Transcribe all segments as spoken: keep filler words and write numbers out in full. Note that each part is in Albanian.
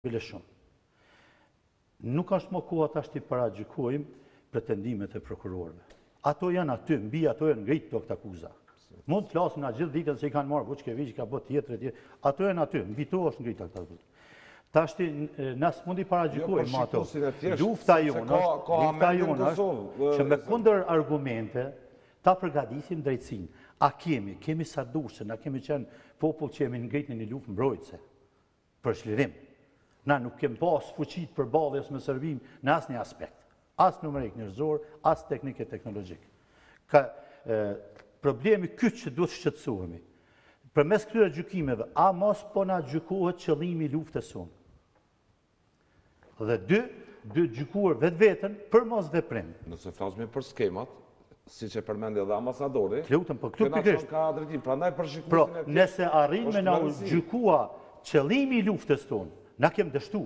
bile shumë. Nuk është më koha tash të paragjykojmë pretendimet e prokurorëve. Ato janë aty, mbi ato janë ngritë këto akuza. Mund të flasim na gjithë ditën se i kanë marrë Vučkević, ka bërë tjetër e tjetër. Ato janë aty, mbi to është ngritë këto akuza. Tash ti nas mundi paragjykojmë ato. Lufta jonë, lufta jonë është që me kundër argumente ta përgatisim drejtësinë. A kemi, kemi sa durse, na kemi qenë popull që jemi ngritur në një luftë mbrojtëse për çlirim. Na nuk kemi pas fuqit për balljes me Serbin në asnjë aspekt, as numerik njerëzor, as teknike teknologjik. Ka e, problemi kyç që duhet shqetësohemi. Përmes këtyre gjykimeve, a mos po na gjykohet qëllimi i luftës sonë? Dhe dy, dy gjykuar vetveten për mos veprim. Nëse flasim për skemat, siç e përmendi edhe ambasadori, lutem, po këtu pikërisht ka drejtim, prandaj për shikuesin Pro, e tij. nëse arrin me na gjykua qëllimi i luftës tonë, na kemi dështu.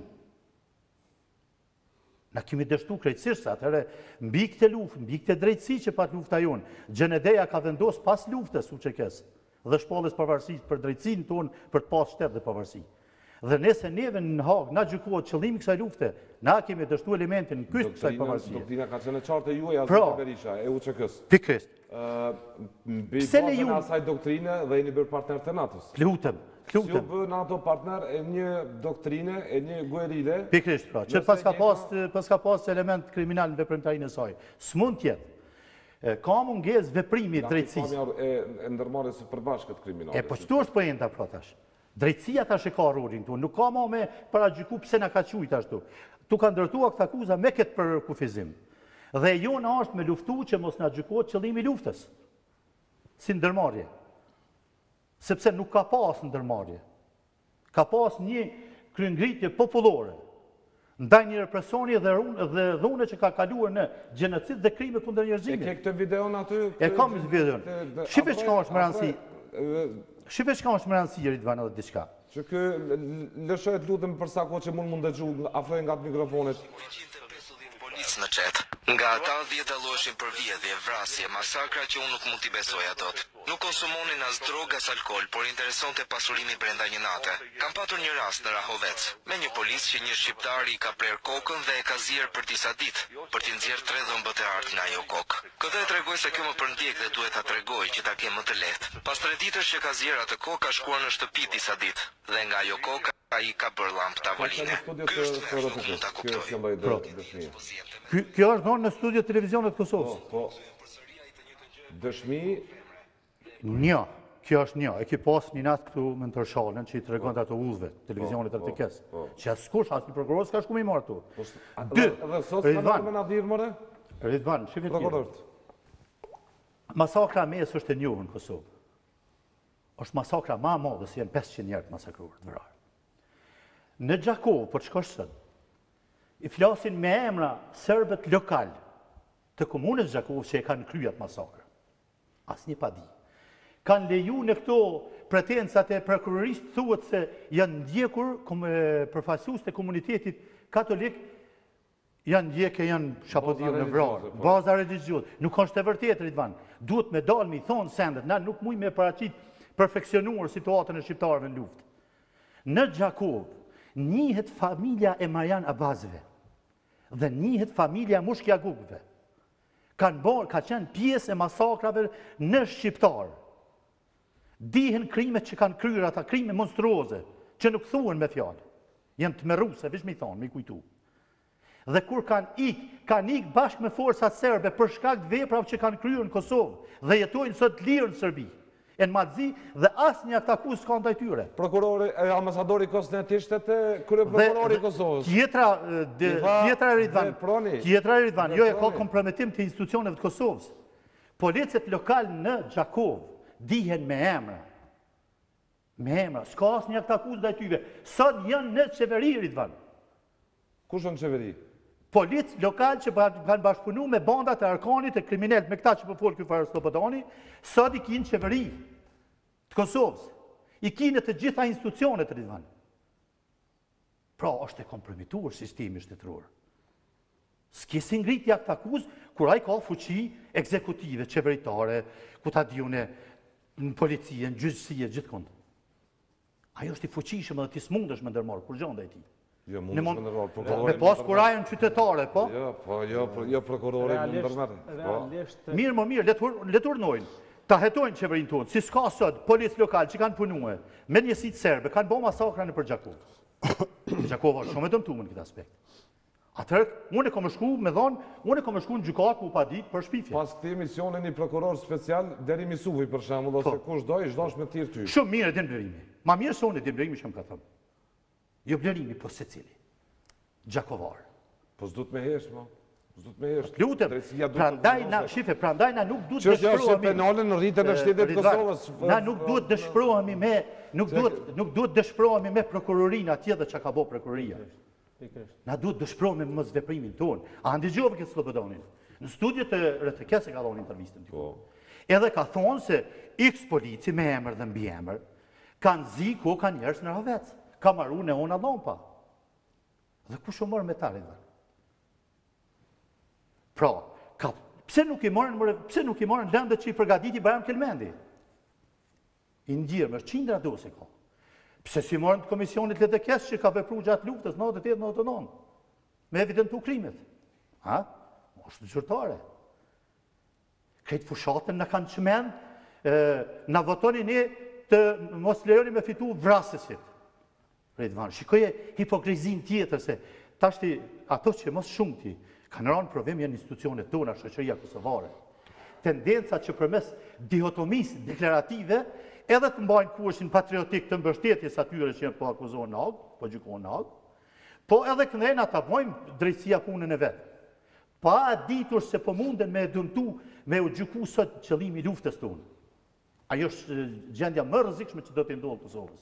Na kemi dështu krejtësisht, atëherë mbi këtë luftë, mbi këtë drejtësi që pat lufta jonë, Gjenedeja ka vendosur pas luftës UÇK-s dhe shpallës pavarësisë për drejtësinë tonë për të pas shtet dhe pavarësi. Dhe nëse neve në Hag na gjykohet qëllimi i kësaj lufte, na kemi dështu elementin në kyst kësaj pavarësie. Doktrina ka qenë e qartë e juaj as Pro, e Berisha, e UÇK-s. Pikërisht. Ë, mbi bazën e asaj doktrine dhe jeni bërë partner të NATO-s. Lutem, Si u lutem. bë NATO partner e një doktrine, e një guerrille. Pikërisht, pra, që pas ka pas, pas ka pas element kriminal në veprimtarinë e saj. S'mund tjetë. Ka mungesë veprimi drejtësisë. E, e ndërmarrjes së përbashkët kriminale. E po çtu është poenta pra tash. Drejtësia tash e ka rolin këtu. Nuk ka më me paragjyku pse na ka qujt ashtu. Tu ka ndërtuar këtë akuzë me këtë për kufizim. Dhe jona është me luftu që mos na gjykohet qëllimi i luftës. Si ndërmarrje. Sepse nuk ka pas ndërmarrje. Ka pas një kryengritje popullore ndaj një represoni dhe dhe dhune që ka kaluar në gjenocid dhe krime kundër njerëzimit. E ke këtë videon aty? E kam këtë videon. Shipe çka është më rëndësi. Shipe çka është më rëndësi Ridvan edhe diçka. Që kë lëshohet lutem për sa kohë që mund mund dëgjoj afroj nga mikrofonit. Policë në qet. Nga ata dhjetë dalloheshin për vjedhje, vrasje, masakra që unë nuk mund t'i besoj atot. Nuk konsumonin as drogë as alkool, por interesonte pasurimi brenda një nate. Kam patur një rast në Rahovec, me një policë që një shqiptar i ka prerë kokën dhe e ka zier për disa ditë, për t'i nxjerrë tre dhëmbët e artë nga ajo kokë. Këtë e tregoj se kjo më përndjek dhe duhet ta tregoj që ta kem më të lehtë. Pas tre ditësh që ka zier atë kokë, ka shkuar në shtëpi disa ditë, dhe nga ajo kokë ai ka bërë llampë tavoline. Ky është vetë që mund ta kuptoj. Kjo është në studio televizionit të Kosovës. Po. Dëshmi Një, kjo është një. E ki pas një natë këtu me në tërshalën që i të regonët ato udhve, televizionit L D K-s. Që askush, asë një prokuror s'ka shku me i marë tu. Dy, Ridvan, Ridvan, shifit tjera. Masakra mes është e njohur në Kosovë. është masakra ma madhe se janë pesëqind njerëz masakruar të vrarë. Në Gjakov, për çka është sot, i flasin me emra serbët lokal të komunës Gjakov që e kanë kryer atë masakër. Asnjë pa di. Kanë leju në këto pretencat e prokurorisë thuhet se janë ndjekur përfaqësues të komunitetit katolik, janë ndjekë, janë shapodiu në vrarë, baza religjioze. Nuk është e vërtetë, Ridvan. Duhet me dalë mi thonë sendet, na nuk mujmë me paraqit perfeksionuar situatën e shqiptarëve në luftë. Në Gjakov njihet familja e Marjan Abazëve dhe njihet familja Mushkjagukëve. Kanë bërë, ka qenë pjesë e masakrave në shqiptarë. Dihen krimet që kanë kryer ata, krime monstruoze, që nuk thuhen me fjalë. Janë të merruse, veç mi thonë, mi kujtu. Dhe kur kanë ik, kanë ik bashkë me forcat serbe për shkak të veprave që kanë kryer në Kosovë dhe jetojnë sot lirë në Serbi. E në Madzi dhe asë një akuz s'ka ndaj tyre. Prokurori, ambasadori Kosnet ishte të kërë prokurori Kosovës. Tjetra, tjetra e Ridvan, tjetra e Ridvan, jo e ka kompromitim të institucioneve të Kosovës. Policët lokal në Gjakov dihen me emra. Me emra, s'ka asë një akuz ndaj tyre. Sot janë në qeveri, Ridvan. Kush në qeveri? Policë lokal që kanë bashkëpunu me bandat e arkanit e kriminelt, me këta që për folë kjo farë Slobodani, sot i kinë qeveri të Kosovës. I kinë të gjitha institucionet, Ridvan. Pra, është e kompromituar sistemi shtetëror. S'kisi ngritja këtë akuz, kur ai ka fuqi ekzekutive, qeveritare, ku ta diune në policie, në gjyqësie, gjithkund. Ajo është i fuqishëm dhe ti s'mundesh me ndërmarrë, kur gjanda e ti. Jo, mund të shmenderor, Me prokurori... pas kurajën qytetare, po? Jo, po, jo prokurori mund ndërmerë. Realisht... Mirë më mirë, le të urnojnë. Ta hetojnë qeverinë tonë, si s'ka sot, policë lokal që kanë punue, me njësit serbe, kanë bo masakra në për Gjakovë. Gjakova është shumë e dëmtuar në këtë aspekt. Atëherë, unë e kom shku me dhonë, unë e kom shku në gjykatë mu pa ditë për shpifje. Pas këti emisioni një prokuror special, deri Misuvi për shembull, ose kush do, i shdosh me tirë ty. Shumë mirë e din blerimi. Ma mirë se unë e din blerimi që më ka thëmë. Jo blerimi, po se cili. Gjakovar. Po s'du të me hesh, mo. S'du të me hesh. Lutem, prandaj na, shife, prandaj na nuk duhet dëshpërohemi. Që është penale në rritën e shtetit Kosovës. Na nuk duhet dëshpërohemi me, nuk duhet, nuk duhet dëshpërohemi me prokurorinë atje dhe që ka bo prokuroria. Na duhet dëshpërohemi me mos veprimin tonë. A ndëgjove këtë Slobodanin? Në studiet e R T K-s e ka dhonë intervistën diku. Edhe ka thonë se X polici me emër dhe mbi emër kanë zi ku ka njerëz në Ravec. Ka marru në ona dhompa. Dhe kush u morë me tari dhe? Pra, ka, pse nuk i morën, pse nuk i morën lëndet që i përgatiti Bajram Kelmendi? I ndjerë, më qindra dosi ka. Pse si morën të komisionit L D K-s që ka vepru gjatë luftës nëntëdhjetë e tetë nëntëdhjetë e nëntë? Me evidentu krimet. Ha? Është zyrtare. Këtë fushatën në kanë qmen, në votoni ne të mos lejoni me fitu vrasësit. Shikoje hipokrizin tjetër se tashti ato që mos shumëti kanë rënë provim janë institucionet tona, shoqëria kosovare. Tendenca që përmes dihotomisë deklarative edhe të mbajnë kurshin patriotik të mbështetjes atyre që janë po akuzohen në agë, po gjykohen në agë, po edhe këndena ta bojmë drejtësia punën e vetë. Pa ditur se po munden me dëmtu, me u gjyku sot qëllimi luftës tonë. Ajo është gjendja më rrezikshme që do të ndodhë Kosovës.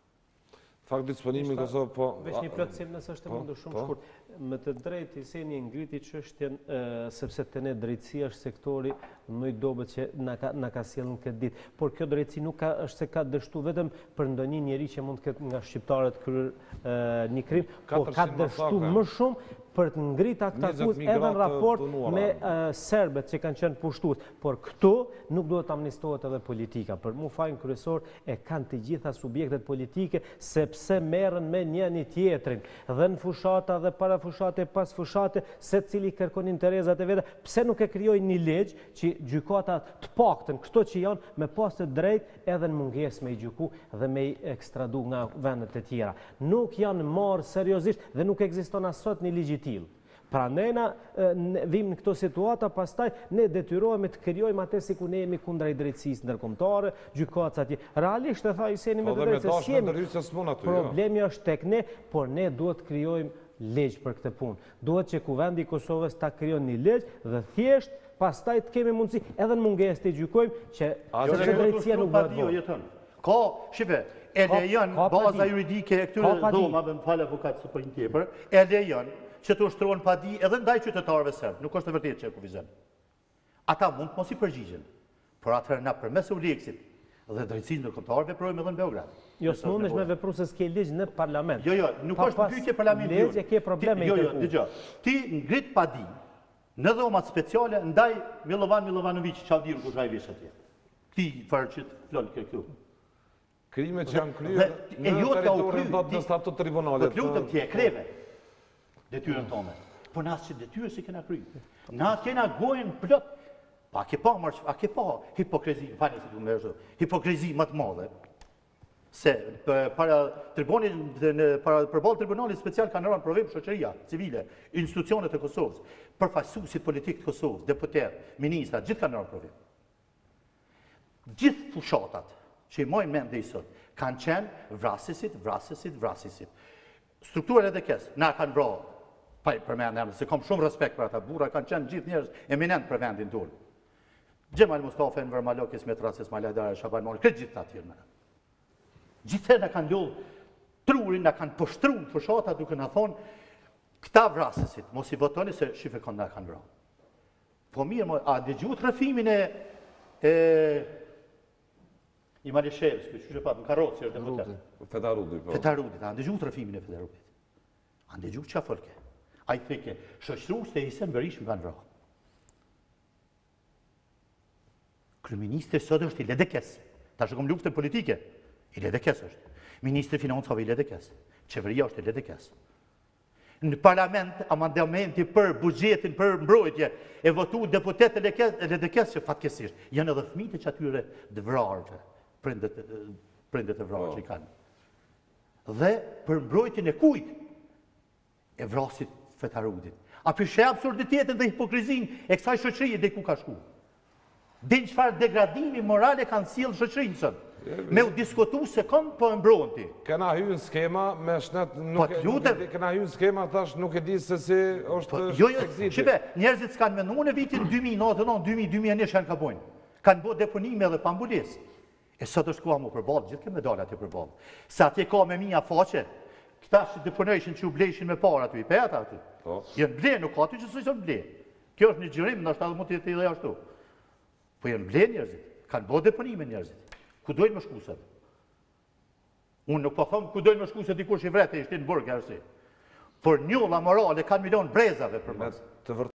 Fakt disponimi Kosovë, po... Vesh një plotësim nësë është e mundur shumë shkurt. Me të drejtë i se një ngriti çështjen, sepse të ne drejtësia është sektori më i dobët që na ka sjellën këtë ditë. Por kjo drejtësi nuk është se ka dështu vetëm për ndonjë njeri që mund të ketë nga shqiptarët kryer një krim, por ka dështu më shumë për të ngrit akt akuz edhe në raport me serbet që kanë qenë pushtues. Por këtu nuk duhet amnistohet edhe politika. Për mu fajin kryesor e kanë të gjitha subjektet politike, sepse merren me një një tjetrin. Dhe në fushata dhe para fushate, pas fushate, se cili kërkon interesat e veta, pse nuk e krijojnë një ligj që gjykatat të paktën këto që janë me pas të drejtë edhe në mungesë me i gjyku dhe me i ekstradu nga vendet e tjera. Nuk janë marrë seriozisht dhe nuk ekziston as sot një ligj. Pra nena vim në këto situata, pastaj ne detyrohemi të krijojmë atë si ku ne jemi kundra i drejtësisë ndërkombëtare, gjykatës atje. Realisht e tha Iseni me të drejtë se jemi. Problemi është tek ne, por ne duhet të krijojmë ligj për këtë punë. Duhet që kuvendi i Kosovës ta krijon një ligj dhe thjesht pastaj të kemi mundësi edhe në mungesë të gjykojmë që sepse drejtësia nuk bëhet. Ka, shife, e lejon baza juridike e këtyre dhomave, më fal avokat së për një tepër, e lejon që të ushtrohen pa di edhe ndaj qytetarëve serb, nuk është e vërtetë që e kufizon. Ata mund të mos i përgjigjen, por atëherë na përmes Uleksit dhe drejtësisë ndërkombëtare veprojmë edhe në Beograd. Jo, s'mundesh me vepru se s'ke ligj në parlament. Jo, jo, nuk është pyetje parlamentit. Ligj e ke probleme. Jo, jo, dëgjoj. Ti ngrit pa di në dhomat speciale ndaj Milovan Milovanović, çavdiu kush ai vish atje. Ti fare që flon këtu. Krimet që janë kryer në territorin të statut tribunalit. Po lutem ti e kreve detyrën tonë. Po na që detyrë si kena kryer. Na kena gojën plot. Pa ke pa marrë, a ke pa hipokrizi, falni se do më thosh, hipokrizi më të madhe. Se para tribunit para përballë tribunalit special kanë rënë provim shoqëria civile, institucionet e Kosovës, përfaqësuesit politikë të Kosovës, deputet, ministra, gjithë kanë rënë provim. Gjithë fushatat që i mojnë mend deri sot kanë qenë vrasësit, vrasësit, vrasësit. Struktura e L D K-s na kanë vrarë. Pa i përmendem se kam shumë respekt për ata burra, kanë qenë gjithë njerëz eminent për vendin tonë. Gjemal Mustafa, Enver Malokis, Metras Esmail Hajdari, Shaban Mori, këtë gjithë të tjerë. Gjithë në kanë lodhë trurin, në kanë poshtru në fushata duke në thonë, këta vrasësit, mos i votoni se shife kanë në kanë vrarë. Po mirë, a dëgju të rëfimin e i Malishevës, që që patë, në karotës që është deputet. Fetarudi. Fetarudi, a dëgju të rëfimin e Fetarudit. A dëgju që a fërke. A i theke, shoqërus të Isen Berisha më kanë vrarë. Kryeministri sot është i L D K-s. Ta shëkom luftën politike. I L D K-s është. Ministri Financave i L D K-s. Qeveria është i L D K-s. në parlament amandamenti për bugjetin për mbrojtje e votu deputet L D K-s që fatkesisht janë edhe fëmijët që atyre të vrarëve, prindet prindet e vrarë që i kanë. Dhe për mbrojtjen e kujt? E vrasit Fetarudin. A pishe absurditetin dhe hipokrizin e kësaj shoqërie dhe ku ka shku? Din çfarë degradimi morale kanë sjellë shoqërinë sot. Me u diskutu se kom po e mbronti. Kena hy në skema, me shnet nuk e kena hy në skema, thash nuk e di se si është Jo, jo, shipe, njerëzit s'kanë menu në vitin dy mijë e nëntë e nëntë, dy mijë, dy mijë e një që ka bojnë. Kanë bo deponime dhe pambulis. E sot është koha mu përbalë, gjithë ke medalat e përbalë. Se atje ka me mija faqe, këta që deponejshin që u blejshin me para aty, i peta aty. Jenë ble, nuk ka aty që së ble. Kjo është një gjërim, nështë edhe mund të jetë edhe ashtu. Po jenë ble njerëzit, kanë bo deponime njerëzit. Ku dojnë më shkusat? Unë nuk po thëmë ku dojnë më shkusat i kur që i vrete ishte në burgë arsi. Por njolla morale kanë milion brezave për mësë.